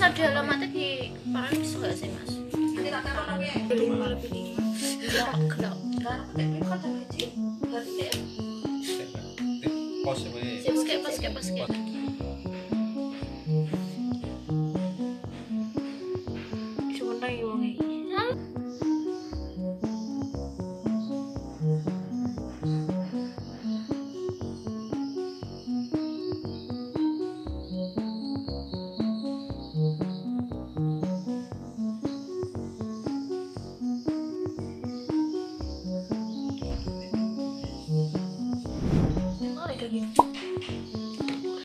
ada alamatnya di Parang bisa nggak sih mas? Nanti tak taruh namanya. 5 lebih 5. Iya gelap. Kan tapi kan kecil. Berarti Pos apa ya? Pas kayak